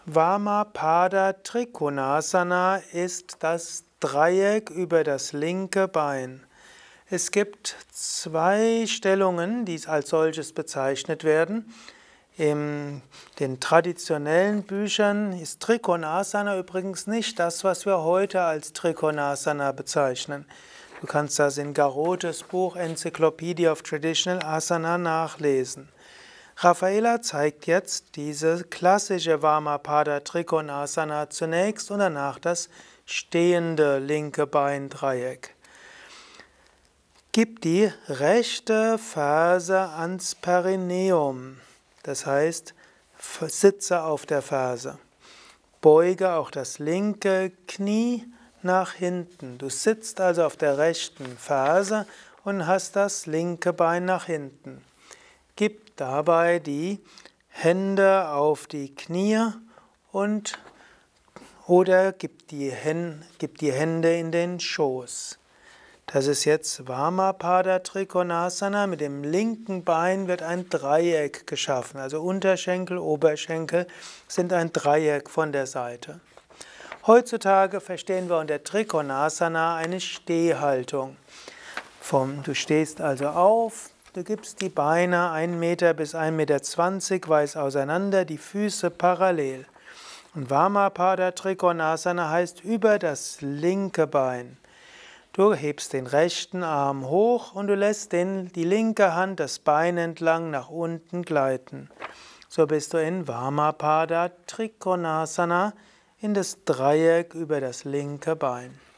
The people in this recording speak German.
Vamapada Trikonasana ist das Dreieck über das linke Bein. Es gibt zwei Stellungen, die als solches bezeichnet werden. In den traditionellen Büchern ist Trikonasana übrigens nicht das, was wir heute als Trikonasana bezeichnen. Du kannst das in Garotes Buch Encyclopedia of Traditional Asana nachlesen. Raffaela zeigt jetzt diese klassische Vamapada Trikonasana zunächst und danach das stehende linke Beindreieck. Gib die rechte Ferse ans Perineum, das heißt, sitze auf der Ferse. Beuge auch das linke Knie nach hinten. Du sitzt also auf der rechten Ferse und hast das linke Bein nach hinten. Gib dabei die Hände auf die Knie oder gib die Hände in den Schoß. Das ist jetzt Vamapada Trikonasana. Mit dem linken Bein wird ein Dreieck geschaffen. Also Unterschenkel, Oberschenkel sind ein Dreieck von der Seite. Heutzutage verstehen wir unter Trikonasana eine Stehhaltung. Du stehst also auf, du gibst die Beine 1 Meter bis 1,20 Meter weit auseinander, die Füße parallel. Und Vamapada Trikonasana heißt über das linke Bein. Du hebst den rechten Arm hoch und du lässt die linke Hand das Bein entlang nach unten gleiten. So bist du in Vamapada Trikonasana, in das Dreieck über das linke Bein.